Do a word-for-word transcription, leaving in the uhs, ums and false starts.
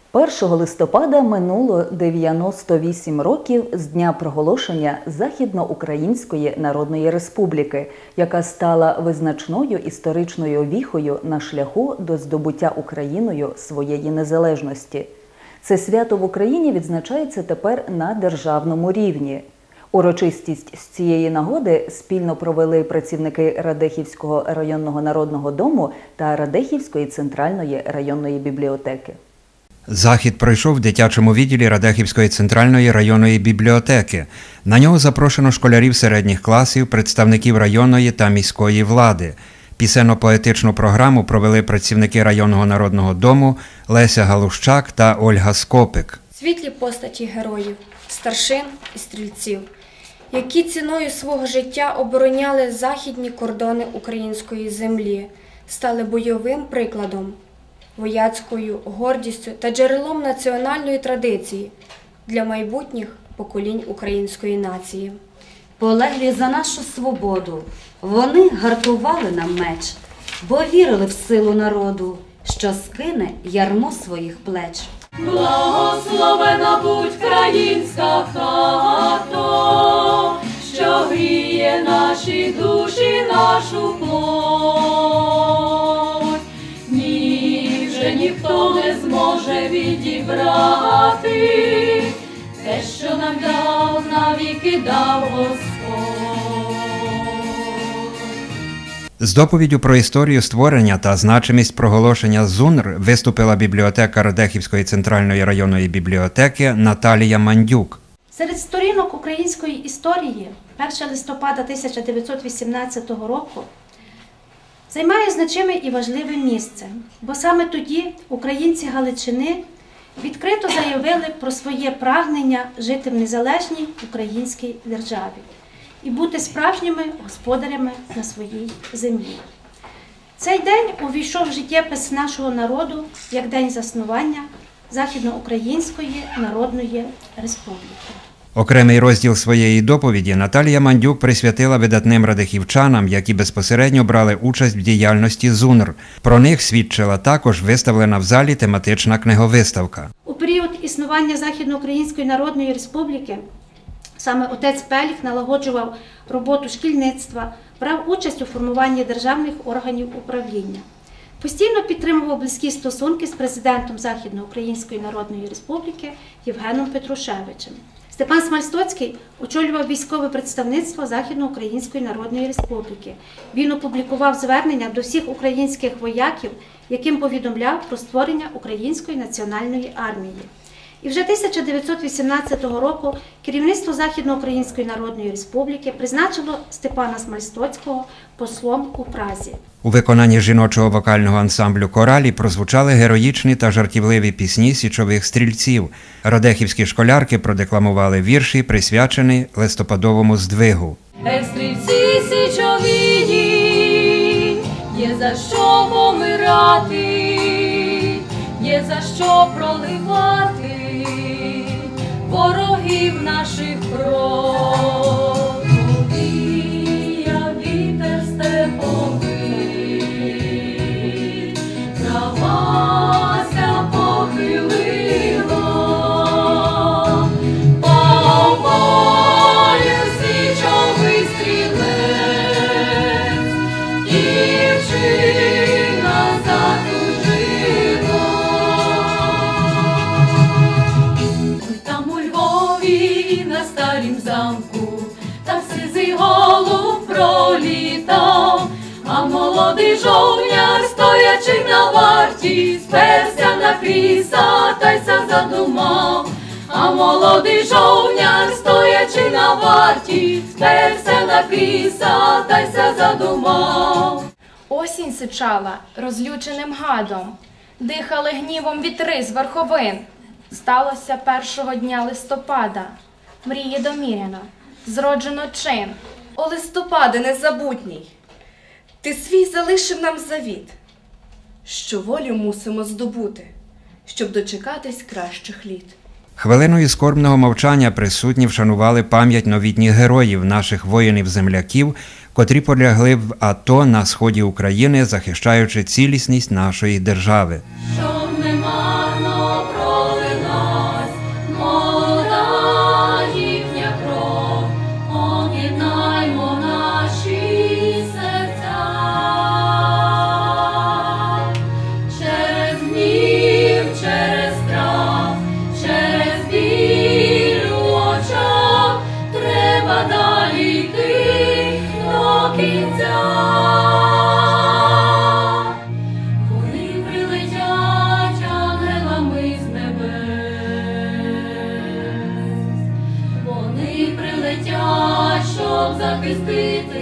першого листопада минуло дев'яносто вісім років з дня проголошення Західноукраїнської Народної Республіки, яка стала визначною історичною віхою на шляху до здобуття Україною своєї незалежності. Це свято в Україні відзначається тепер на державному рівні. Урочистість з цієї нагоди спільно провели працівники Радехівського районного народного дому та Радехівської центральної районної бібліотеки. Захід пройшов в дитячому відділі Радехівської центральної районної бібліотеки. На нього запрошено школярів середніх класів, представників районної та міської влади. Пісенно-поетичну програму провели працівники районного народного дому Леся Галущак та Ольга Скопик. Світлі постаті героїв, старшин і стрільців, які ціною свого життя обороняли західні кордони української землі, стали бойовим прикладом, вояцькою гордістю та джерелом національної традиції для майбутніх поколінь української нації. Полеглі за нашу свободу, вони гартували нам меч, бо вірили в силу народу, що скине ярмо своїх плеч. Благословена будь українська хата, що гріє наші душі, нашу плоть. Ні, вже ніхто не зможе відібрати те, що нам дав, навіки дав Господь. З доповіддю про історію створення та значимість проголошення ЗУНР виступила бібліотекар Радехівської центральної районної бібліотеки Наталія Мандюк. Серед сторінок української історії першого листопада тисяча дев'ятсот вісімнадцятого року займає значиме і важливе місце, бо саме тоді українці Галичини відкрито заявили про своє прагнення жити в незалежній українській державі і бути справжніми господарями на своїй землі. Цей день увійшов в життєпис нашого народу як день заснування Західноукраїнської Народної Республіки. Окремий розділ своєї доповіді Наталія Мандюк присвятила видатним радехівчанам, які безпосередньо брали участь в діяльності ЗУНР. Про них свідчила також виставлена в залі тематична книговиставка. У період існування Західноукраїнської Народної Республіки саме отець Пеліх налагоджував роботу шкільництва, брав участь у формуванні державних органів управління. Постійно підтримував близькі стосунки з президентом Західноукраїнської Народної Республіки Євгеном Петрушевичем. Степан Смальстоцький очолював військове представництво Західноукраїнської Народної Республіки. Він опублікував звернення до всіх українських вояків, яким повідомляв про створення Української національної армії. І вже тисяча дев'ятсот вісімнадцятого року керівництво Західноукраїнської Народної Республіки призначило Степана Смальстоцького послом у Празі. У виконанні жіночого вокального ансамблю «Коралі» прозвучали героїчні та жартівливі пісні січових стрільців. Радехівські школярки продекламували вірші, присвячені листопадовому здвигу. Ей, стрільці січові, є за що помирати, є за що проливати ворогів наших кров. Віяв вітер степовий, травася похилила, пав бою січовий стрілець, дівчина затужила. На старім замку, там сизий голуб пролітав, а молодий жовняр, стоячи на варті, сперся на кріса та й се задумав. А молодий жовняр, стоячи на варті, сперся на кріса та й се задумав. Осінь сичала розлюченим гадом, дихали гнівом вітри з верховин. Сталося першого дня листопада, мрії доміряно, зроджено чин. О, листопаде незабутній, ти свій залишив нам завіт, що волю мусимо здобути, щоб дочекатись кращих літ. Хвилиною скорбного мовчання присутні вшанували пам'ять новітніх героїв, наших воїнів-земляків, котрі полягли в АТО на сході України, захищаючи цілісність нашої держави. Щоб не марно захистити